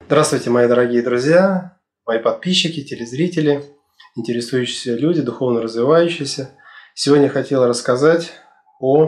Здравствуйте, мои дорогие друзья, мои подписчики, телезрители, интересующиеся люди, духовно развивающиеся. Сегодня хотел рассказать о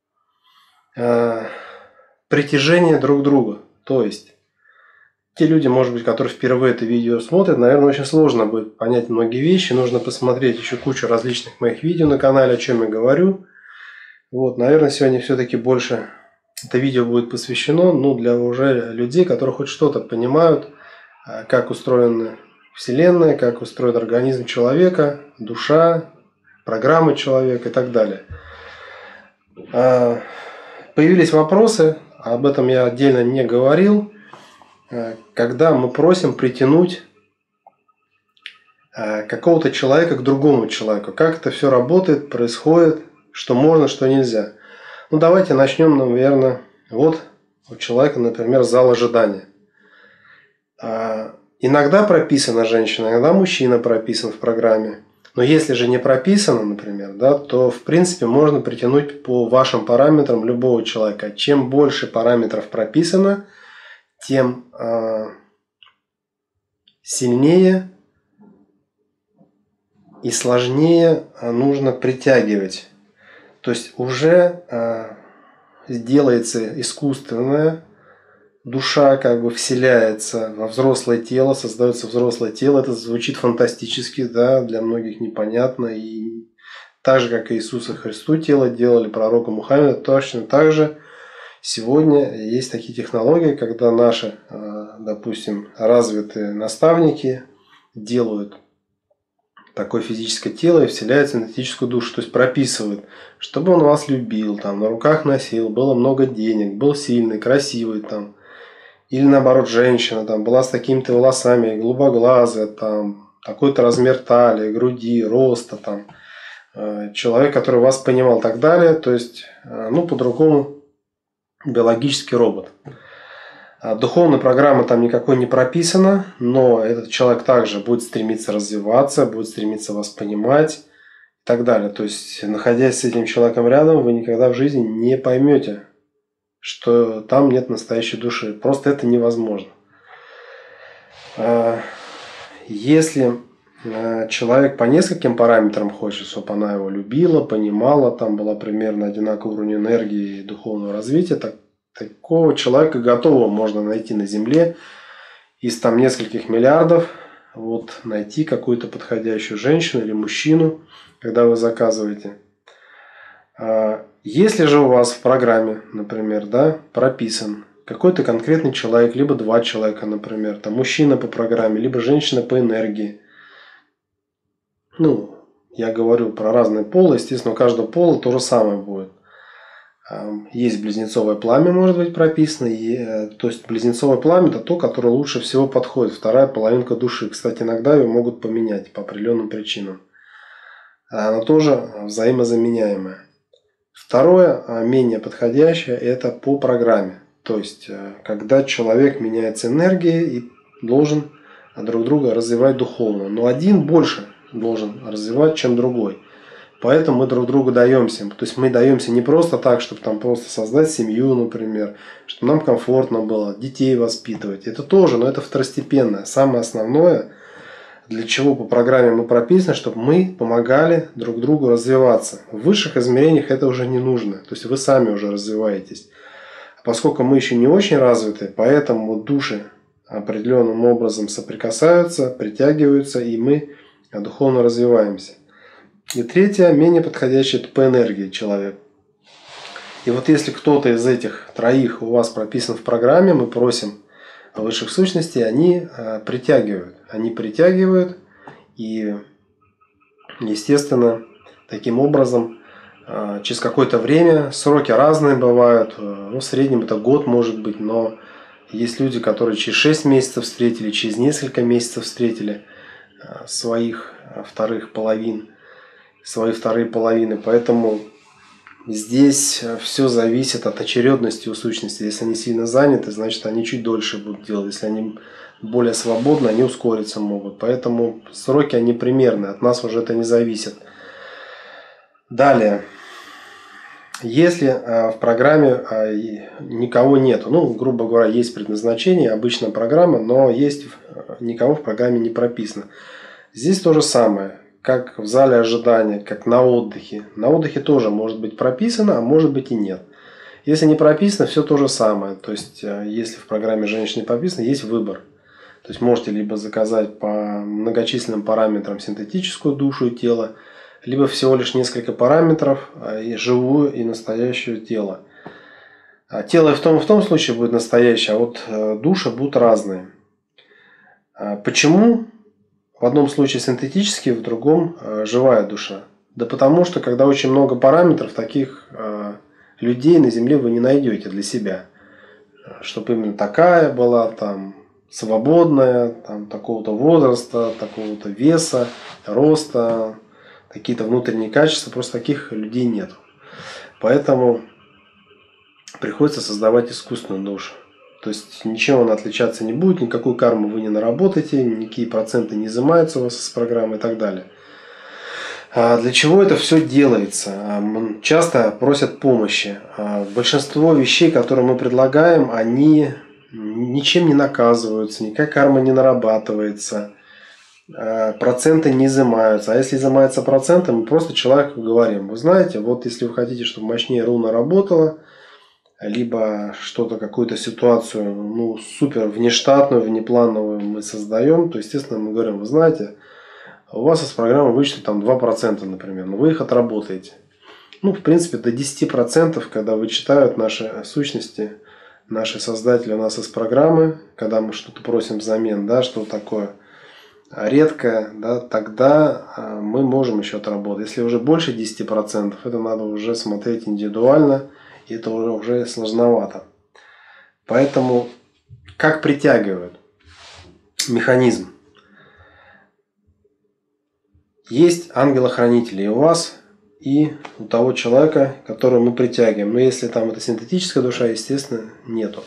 притяжении друг друга. То есть, те люди, может быть, которые впервые это видео смотрят, наверное, очень сложно будет понять многие вещи. Нужно посмотреть еще кучу различных моих видео на канале, о чем я говорю. Вот, наверное, сегодня все-таки больше это видео будет посвящено для уже людей, которые хоть что-то понимают, как устроена Вселенная, как устроен организм человека, душа, программа человека и так далее. Появились вопросы, об этом я отдельно не говорил, когда мы просим притянуть какого-то человека к другому человеку. Как это все работает, происходит, что можно, что нельзя. Давайте начнем, наверное, вот у человека, например, зал ожидания. Иногда прописана женщина, иногда мужчина прописан в программе. Но если же не прописано, например, то в принципе можно притянуть по вашим параметрам любого человека. Чем больше параметров прописано, тем сильнее и сложнее нужно притягивать. То есть уже делается искусственное, душа вселяется во взрослое тело, создается взрослое тело. Это звучит фантастически, для многих непонятно. И так же, как и Иисусу Христу тело делали, пророку Мухаммеду, точно так же сегодня есть такие технологии, когда наши, допустим, развитые наставники делают такое физическое тело и вселяется в энергетическую душу, то есть прописывают, чтобы он вас любил, на руках носил, было много денег, был сильный, красивый, или наоборот женщина была с такими-то волосами, голубоглазая, такой-то размер талии, груди, роста, человек, который вас понимал и так далее, то есть, по-другому биологический робот. Духовной программы там никакой не прописано, но этот человек также будет стремиться развиваться, будет стремиться вас понимать и так далее. То есть, находясь с этим человеком рядом, вы никогда в жизни не поймете, что там нет настоящей души. Просто это невозможно. Если человек по нескольким параметрам хочет, чтобы она его любила, понимала, была примерно одинаковый уровень энергии и духовного развития, такого человека готового можно найти на Земле из нескольких миллиардов. Найти какую-то подходящую женщину или мужчину, когда вы заказываете. Если же у вас в программе, например, прописан какой-то конкретный человек, либо два человека, например, мужчина по программе, либо женщина по энергии. Я говорю про разные полы, естественно, у каждого пола то же самое будет. Есть близнецовое пламя, может быть прописано. То есть близнецовое пламя – это то, которое лучше всего подходит. Вторая половинка души. Кстати, иногда ее могут поменять по определенным причинам. Она тоже взаимозаменяемая. Второе, менее подходящее, это по программе. То есть, когда человек меняется энергией и должен друг друга развивать духовно. Но один больше должен развивать, чем другой. Поэтому мы друг другу даемся. То есть, мы даемся не просто так, чтобы просто создать семью, например, чтобы нам комфортно было, детей воспитывать. Это тоже, но это второстепенное. Самое основное, для чего по программе мы прописаны, чтобы мы помогали друг другу развиваться. В высших измерениях это уже не нужно. То есть, вы сами уже развиваетесь. Поскольку мы еще не очень развиты, поэтому души определенным образом соприкасаются, притягиваются, и мы духовно развиваемся. И третье, менее подходящее, это по энергии человек. И если кто-то из этих троих у вас прописан в программе, мы просим высших сущностей, они притягивают. Они притягивают, и, естественно, таким образом, через какое-то время, сроки разные бывают, в среднем это год может быть, но есть люди, которые через 6 месяцев встретили, через несколько месяцев встретили своих вторых половин, свои вторые половины. Поэтому здесь все зависит от очередности у сущности. Если они сильно заняты, значит они чуть дольше будут делать. Если они более свободны, они ускориться могут. Поэтому сроки они примерные, от нас уже это не зависит. Далее. Если в программе никого нету, ну, грубо говоря, есть предназначение, обычная программа, но есть никого в программе не прописано. Здесь то же самое, как в зале ожидания, как на отдыхе. На отдыхе тоже может быть прописано, а может быть и нет. Если не прописано, все то же самое. То есть, если в программе женщины прописано, есть выбор. То есть, можете либо заказать по многочисленным параметрам синтетическую душу и тело, либо всего лишь несколько параметров, и живую и настоящее тело. Тело и в том случае будет настоящее, а вот души будут разные. Почему в одном случае синтетический, в другом живая душа? Да потому что, когда очень много параметров, таких людей на Земле вы не найдете для себя. Чтобы именно такая была, там, свободная, там, такого-то возраста, такого-то веса, роста, какие-то внутренние качества, просто таких людей нет. Поэтому приходится создавать искусственную душу. То есть ничем она отличаться не будет, никакую карму вы не наработаете, никакие проценты не изымаются у вас с программы и так далее. А для чего это все делается? Часто просят помощи. Большинство вещей, которые мы предлагаем, они ничем не наказываются, никакая карма не нарабатывается. Проценты не изымаются. А если изымаются проценты, мы просто человеку говорим: вы знаете, вот если вы хотите, чтобы мощнее руна работала, либо что-то, какую-то ситуацию, ну, супер внештатную, внеплановую мы создаем, то, естественно, мы говорим: вы знаете, у вас из программы вычтут там 2%, например, но вы их отработаете. Ну, в принципе, до 10%, когда вычитают наши сущности, наши создатели у нас из программы, когда мы что-то просим взамен, да, что такое редкое, да, тогда мы можем еще отработать. Если уже больше 10%, это надо уже смотреть индивидуально, и это уже сложновато. Поэтому как притягивают? Механизм. Есть ангелы-хранители и у вас, и у того человека, которого мы притягиваем. Но если там это синтетическая душа, естественно, нету.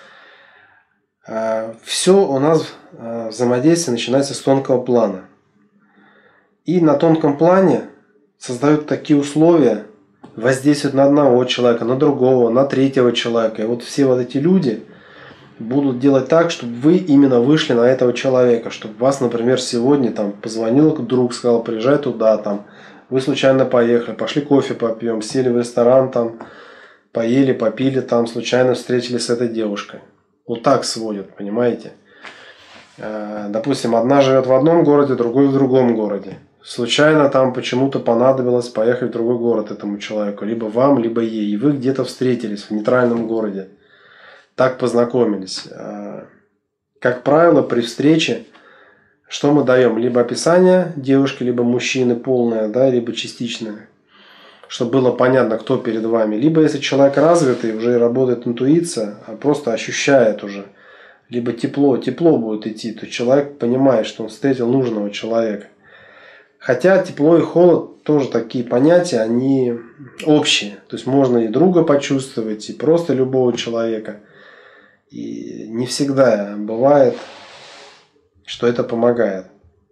Все у нас взаимодействие начинается с тонкого плана. И на тонком плане создают такие условия, воздействуют на одного человека, на другого, на третьего человека. И вот все вот эти люди будут делать так, чтобы вы именно вышли на этого человека. Чтобы вас, например, сегодня там позвонил друг, сказал: приезжай туда, там, вы случайно поехали, пошли кофе попьем, сели в ресторан, там, поели, попили, там, случайно встретились с этой девушкой. Вот так сводят, понимаете? Допустим, одна живет в одном городе, другой в другом городе. Случайно там почему-то понадобилось поехать в другой город этому человеку. Либо вам, либо ей. И вы где-то встретились в нейтральном городе. Так познакомились. Как правило, при встрече что мы даем? Либо описание девушки, либо мужчины полное, да, либо частичное. Чтобы было понятно, кто перед вами. Либо если человек развитый, уже работает интуиция, а просто ощущает уже. Либо тепло будет идти, то человек понимает, что он встретил нужного человека. Хотя тепло и холод тоже такие понятия, они общие. То есть можно и друга почувствовать, и просто любого человека. И не всегда бывает, что это помогает.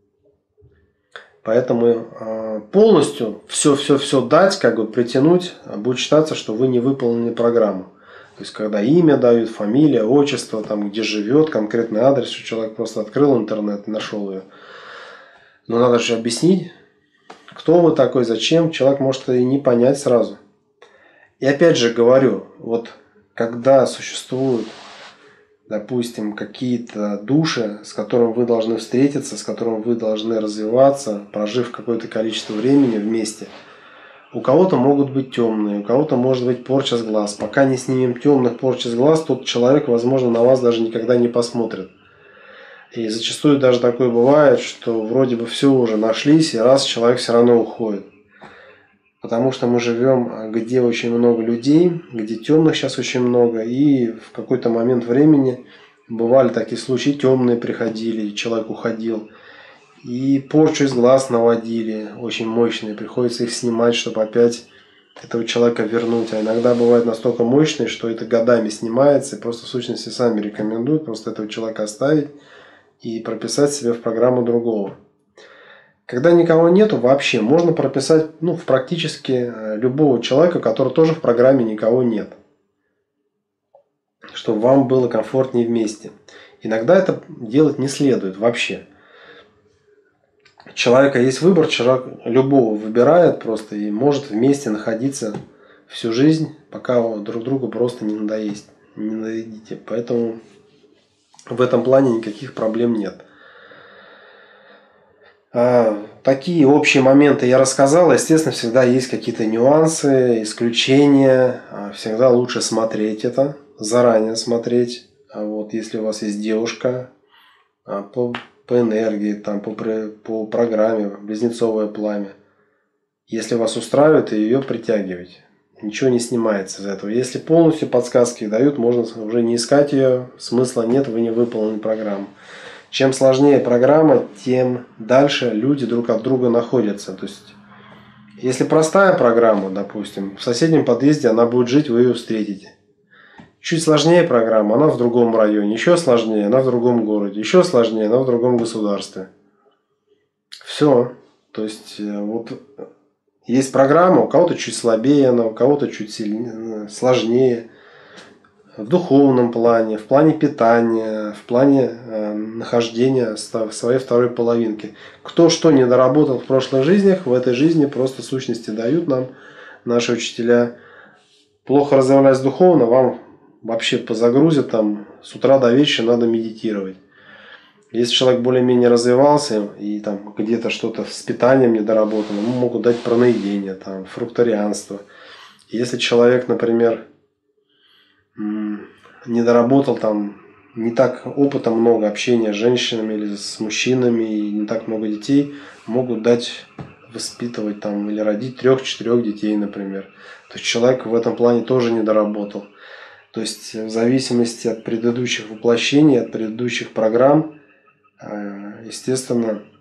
Поэтому полностью все дать, как бы притянуть, будет считаться, что вы не выполнили программу. То есть, когда имя дают, фамилия, отчество, там, где живет, конкретный адрес, что человек просто открыл интернет и нашел ее. Но надо же объяснить, кто вы такой, зачем. Человек может и не понять сразу. И опять же говорю, вот когда существуют, допустим, какие-то души, с которыми вы должны встретиться, с которыми вы должны развиваться, прожив какое-то количество времени вместе. У кого-то могут быть темные, у кого-то может быть порча с глаз. Пока не снимем темных порчи с глаз, тот человек, возможно, на вас даже никогда не посмотрит. И зачастую даже такое бывает, что вроде бы все уже нашлись, и раз человек все равно уходит. Потому что мы живем, где очень много людей, где темных сейчас очень много, и в какой-то момент времени бывали такие случаи, темные приходили, и человек уходил, и порчу из глаз наводили, очень мощные, приходится их снимать, чтобы опять этого человека вернуть. А иногда бывает настолько мощные, что это годами снимается, и просто в сущности сами рекомендуют просто этого человека оставить и прописать себе в программу другого. Когда никого нету вообще, можно прописать в практически любого человека, который тоже в программе никого нет. Чтобы вам было комфортнее вместе. Иногда это делать не следует вообще. У человека есть выбор, человек любого выбирает просто и может вместе находиться всю жизнь, пока друг другу просто не надоедите. Поэтому в этом плане никаких проблем нет. Такие общие моменты я рассказал. Естественно, всегда есть какие-то нюансы, исключения. Всегда лучше смотреть это, заранее смотреть. Вот, если у вас есть девушка по энергии, по программе, близнецовое пламя. Если вас устраивает, ее притягивать. Ничего не снимается из этого. Если полностью подсказки дают, можно уже не искать ее. Смысла нет, вы не выполнили программу. Чем сложнее программа, тем дальше люди друг от друга находятся. То есть, если простая программа, допустим, в соседнем подъезде она будет жить, вы ее встретите. Чуть сложнее программа, она в другом районе. Еще сложнее, она в другом городе. Еще сложнее, она в другом государстве. Все. То есть, вот есть программа, у кого-то чуть слабее она, у кого-то чуть сложнее. В духовном плане, в плане питания, в плане нахождения своей второй половинки. Кто что не доработал в прошлых жизнях, в этой жизни просто сущности дают нам наши учителя. Плохо развиваясь духовно, вам вообще позагрузят там с утра до вечера надо медитировать. Если человек более-менее развивался и там где-то что-то с питанием недоработано, ему могут дать праноедение, там, фрукторианство. Если человек, например, не доработал там, не так опыта много общения с женщинами или с мужчинами и не так много детей, могут дать воспитывать там или родить 3-4 детей, например. То есть человек в этом плане тоже не доработал. То есть в зависимости от предыдущих воплощений, от предыдущих программ, естественно,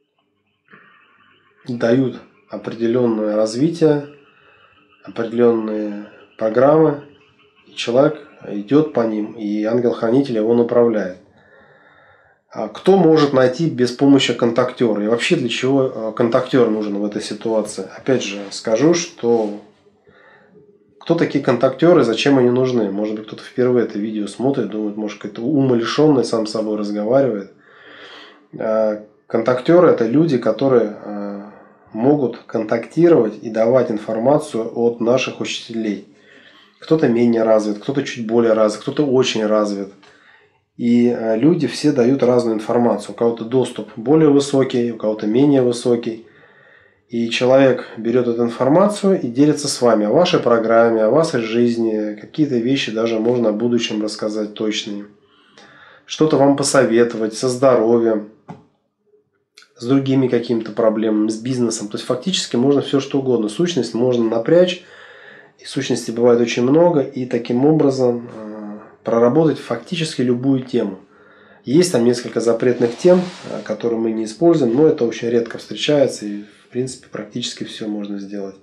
дают определенное развитие, определенные программы. Человек идет по ним, и ангел-хранитель его направляет. А кто может найти без помощи контактера? И вообще для чего контактер нужен в этой ситуации? Опять же скажу, что кто такие контактеры, зачем они нужны? Может быть, кто-то впервые это видео смотрит, думает, может, какой-то умалишенный сам с собой разговаривает. Контактеры – это люди, которые могут контактировать и давать информацию от наших учителей. Кто-то менее развит, кто-то чуть более развит, кто-то очень развит. И люди все дают разную информацию. У кого-то доступ более высокий, у кого-то менее высокий. И человек берет эту информацию и делится с вами о вашей программе, о вашей жизни. Какие-то вещи даже можно о будущем рассказать точные. Что-то вам посоветовать со здоровьем, с другими какими-то проблемами, с бизнесом. То есть фактически можно все что угодно. Сущность можно напрячь. И сущностей бывает очень много, и таким образом проработать фактически любую тему. Есть там несколько запретных тем, которые мы не используем, но это очень редко встречается, и в принципе практически все можно сделать.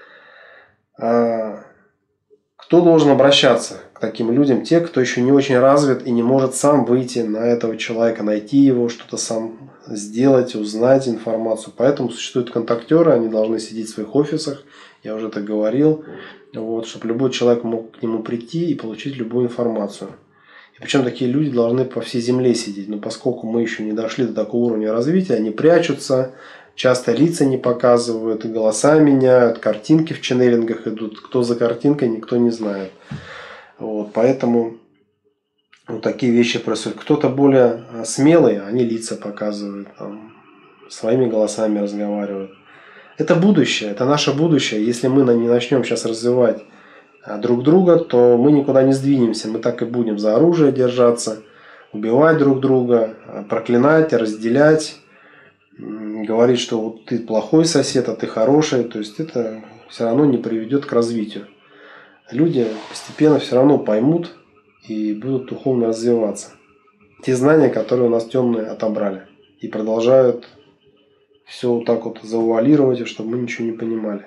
Кто должен обращаться к таким людям? Те, кто еще не очень развит и не может сам выйти на этого человека, найти его, что-то сам сделать, узнать информацию. Поэтому существуют контактеры, они должны сидеть в своих офисах, я уже это говорил. Вот, чтобы любой человек мог к нему прийти и получить любую информацию. И причем такие люди должны по всей земле сидеть. Но поскольку мы еще не дошли до такого уровня развития, они прячутся, часто лица не показывают, голоса меняют, картинки в ченнелингах идут. Кто за картинкой, никто не знает. Вот, поэтому вот такие вещи происходят. Кто-то более смелый, они лица показывают, там, своими голосами разговаривают. Это будущее, это наше будущее. Если мы не начнем сейчас развивать друг друга, то мы никуда не сдвинемся. Мы так и будем за оружие держаться, убивать друг друга, проклинать, разделять, говорить, что вот ты плохой сосед, а ты хороший. То есть это все равно не приведет к развитию. Люди постепенно все равно поймут и будут духовно развиваться. Те знания, которые у нас темные отобрали и продолжают все вот так вот завуалировать, чтобы мы ничего не понимали.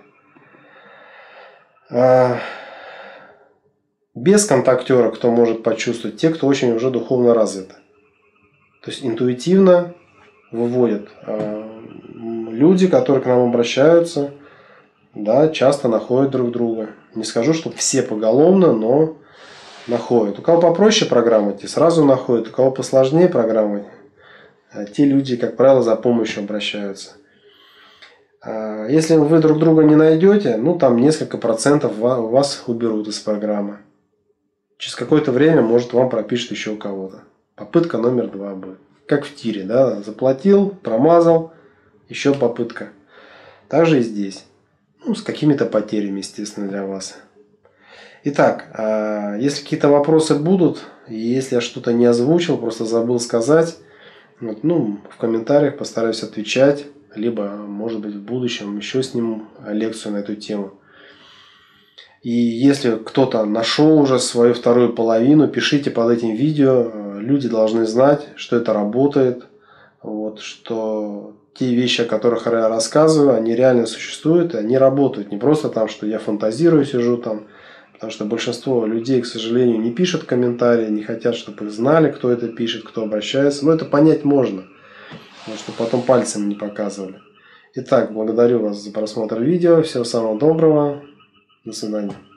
Без контактера кто может почувствовать? Те, кто очень уже духовно развиты. То есть интуитивно выводят люди, которые к нам обращаются, да, часто находят друг друга. Не скажу, что все поголовно, но находят. У кого попроще программы, те сразу находят. У кого посложнее программы, те люди, как правило, за помощью обращаются. Если вы друг друга не найдете, ну там несколько процентов вас уберут из программы. Через какое-то время, может, вам пропишут еще у кого-то. Попытка номер 2 будет. Как в тире, да, заплатил, промазал, еще попытка. Также и здесь. Ну, с какими-то потерями, естественно, для вас. Итак, если какие-то вопросы будут, и если я что-то не озвучил, просто забыл сказать, вот, ну, в комментариях постараюсь отвечать, либо, может быть, в будущем еще сниму лекцию на эту тему. И если кто-то нашел уже свою вторую половину, пишите под этим видео. Люди должны знать, что это работает, вот, что те вещи, о которых я рассказываю, они реально существуют, и они работают. Не просто там, что я фантазирую, сижу там. Потому что большинство людей, к сожалению, не пишут комментарии, не хотят, чтобы их знали, кто это пишет, кто обращается. Но это понять можно, чтобы потом пальцем не показывали. Итак, благодарю вас за просмотр видео. Всего самого доброго. До свидания.